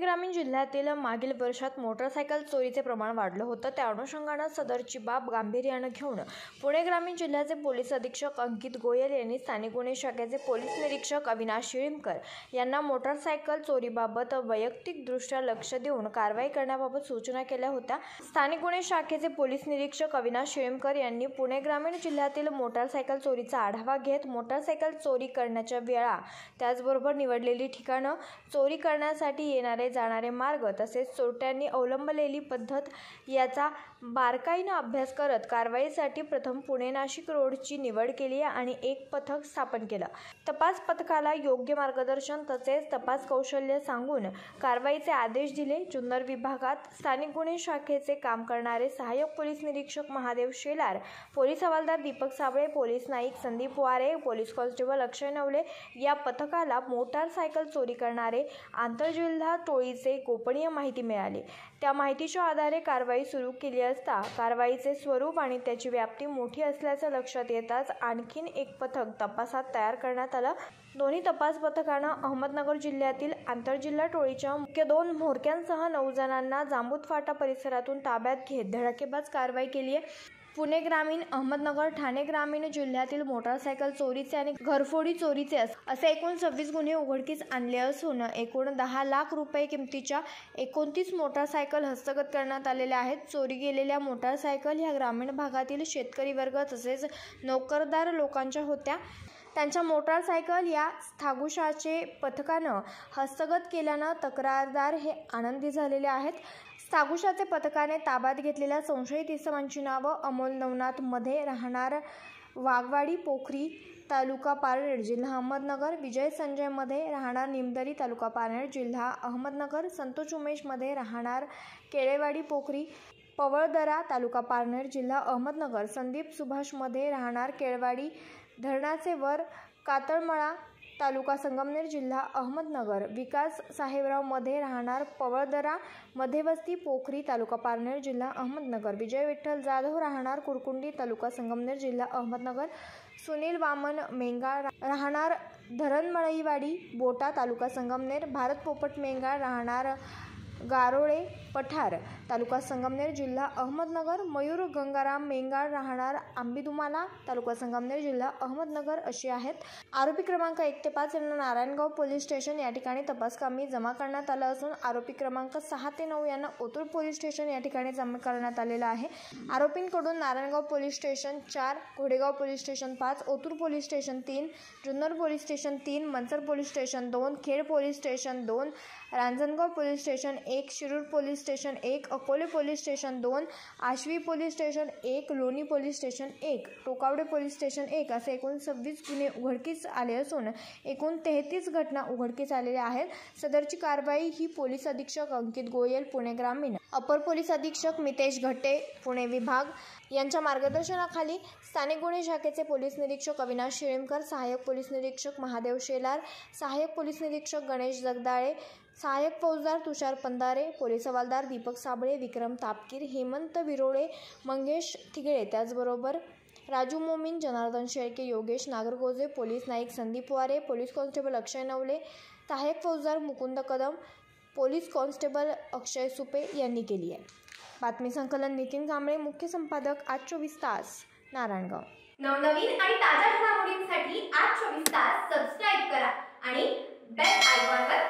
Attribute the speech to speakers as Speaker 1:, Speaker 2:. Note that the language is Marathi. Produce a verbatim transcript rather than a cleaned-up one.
Speaker 1: ग्रामीण जिल्ह्यातील मागील वर्षात मोटारसायकल चोरीचे प्रमाण वाढलं होतं. त्या अनुषंगानं सदरची बाब गांभीर्यानं घेऊन पुणे ग्रामीण जिल्ह्याचे पोलीस अधीक्षक अंकित गोयल यांनी स्थानिक गुन्हे शाखेचे पोलीस निरीक्षक अविनाश शिळीमकर यांना मोटारसायकल चोरीबाबत वैयक्तिकदृष्ट्या लक्ष देऊन कारवाई करण्याबाबत सूचना केल्या होत्या. स्थानिक गुन्हे शाखेचे पोलीस निरीक्षक अविनाश शिळीमकर यांनी पुणे ग्रामीण जिल्ह्यातील मोटारसायकल चोरीचा आढावा घेत मोटारसायकल चोरी करण्याच्या वेळा, त्याचबरोबर निवडलेली ठिकाणं, चोरी करण्यासाठी येणारे जाणारे मार्ग तसेच चोरट्यांनी अवलंबलेली पद्धत याचा बारकाईनं अभ्यास करत कारवाईसाठी प्रथम पुणे नाशिक रोडची निवड केली आणि एक पथक स्थापन केलं. तपास पथकाला योग्य मार्गदर्शन तसेच तपास कौशल्य सांगून कारवाईचे आदेश दिले. जुन्नर विभागात स्थानिक गुन्हे शाखेचे काम करणारे सहाय्यक पोलीस निरीक्षक महादेव शेलार, पोलीस हवालदार दीपक साबळे, पोलीस नाईक संदीप वारे, पोलीस कॉन्स्टेबल अक्षय नवले या पथकाला मोटारसायकल चोरी करणारे आंतरजिल्हा टोळीचे गोपनीय माहिती मिळाली. त्या माहितीच्या आधारे कारवाई सुरू केली असता कारवाईचे स्वरूप आणि त्याची व्याप्ती मोठी असल्याचं लक्षात येताच आणखीन एक पथक तपासात तयार करण्यात आलं. दोन्ही तपास पथकानं अहमदनगर जिल्ह्यातील आंतरजिल्हा टोळीच्या मुख्य दोन म्होरक्यांसह नऊ जणांना जांबूत फाटा परिसरातून ताब्यात घेत धडाकेबाज कारवाई केली आहे. पुणे ग्रामीण, अहमदनगर, ठाणे ग्रामीण जिल्ह्यातील मोटारसायकल चोरीचे आणि घरफोडी चोरीचे असे एकूण सव्वीस गुन्हे उघडकीस आणले असून एकूण दहा लाख रुपये किमतीच्या एकोणतीस मोटारसायकल हस्तगत करण्यात आलेल्या आहेत. चोरी गेलेल्या मोटारसायकल ह्या ग्रामीण भागातील शेतकरी वर्ग तसेच नोकरदार लोकांच्या होत्या. त्यांच्या मोटारसायकल या स्थागुशाचे पथकानं हस्तगत केल्यानं तक्रारदार हे आनंदी झालेले आहेत. स्थागुशाचे पथकाने ताब्यात घेतलेल्या संशयित इसमांची नावं अमोल नवनाथ मध्ये राहणार वाघवाडी पोखरी तालुका पारनेर जिल्हा अहमदनगर, विजय संजय मध्ये राहणार निमदरी तालुका पारनेर जिल्हा अहमदनगर, संतोष उमेश मध्ये राहणार केळेवाडी पोखरी पवळदरा तालुका पारनेर जिल्हा अहमदनगर, संदीप सुभाष मध्ये राहणार केळवाडी धरणाचे वर कातळमळा तालुका संगमनेर जिल्हा अहमदनगर, विकास साहेबराव मध्ये राहणार पवळदरा मध्यवस्ती पोखरी तालुका पारनेर जिल्हा अहमदनगर, विजय विठ्ठल जाधव राहणार कुरकुंडी तालुका संगमनेर जिल्हा अहमदनगर, सुनील वामन मेंगाळ राहणार धरणमळईवाडी बोटा तालुका संगमनेर, भारत पोपट मेंगाळ राहणार गारोळे पठार तालुका संगमनेर जिल्हा अहमदनगर, मयूर गंगाराम मेंगाळ राहणार आंबीदुमाला तालुका संगमनेर जिल्हा अहमदनगर अशी आहेत. आरोपी क्रमांक एक ते पाच यांना नारायणगाव पोलीस स्टेशन या ठिकाणी तपासकामी जमा करण्यात आलं असून आरोपी क्रमांक सहा ते नऊ यांना ओतूर पोलीस स्टेशन या ठिकाणी जमा करण्यात आलेला आहे. आरोपींकडून नारायणगाव पोलीस स्टेशन चार, घोडेगाव पोलीस स्टेशन पाच, ओतूर पोलीस स्टेशन तीन, जुन्नर पोलीस स्टेशन तीन, मनसर पोलीस स्टेशन दोन, खेड पोलीस स्टेशन दोन, रांजणगाव पोलीस स्टेशन एक, शिरूर पोलीस स्टेशन एक, अकोले पोलीस स्टेशन दोन, आश्वी पोलीस स्टेशन एक, लोणी पोलीस स्टेशन एक, टोकावडे पोलीस स्टेशन एक असे एकूण सव्वीस गुन्हे उघडकीस आले असून एकूण तेहतीस घटना उघडकीस आलेल्या आहेत. सदरची कारवाई ही पोलीस अधीक्षक अंकित गोयल पुणे ग्रामीण, अपर पोलीस अधीक्षक मितेश घट्टे पुणे विभाग यांच्या मार्गदर्शनाखाली स्थानिक गुन्हे शाखेचे पोलीस निरीक्षक अविनाश शिळीमकर, सहाय्यक पोलीस निरीक्षक महादेव शेलार, सहाय्यक पोलीस निरीक्षक गणेश जगदाळे, सहाय्यक फौजदार तुषार पंधारे, पोलीस हवालदार दीपक साबळे, विक्रम तापकीर, हेमंत विरोळे, मंगेश थिगळे, त्याचबरोबर राजू मोमीन, जनार्दन शेळके, योगेश नागरगोजे, पोलीस नाईक संदीप वारे, पोलीस कॉन्स्टेबल अक्षय नवले, सहाय्यक फौजदार मुकुंद कदम, पोलीस कॉन्स्टेबल अक्षय सुपे यांनी केली आहे. बातमी संकलन नितीन कांबळे, मुख्य संपादक आज चोवीस तास, नारायणगाव.
Speaker 2: नवनवीन आणि ताज्या घडामोडींसाठी आज चोवीस तास सबस्क्राईब करा आणि बेल आयकॉनवर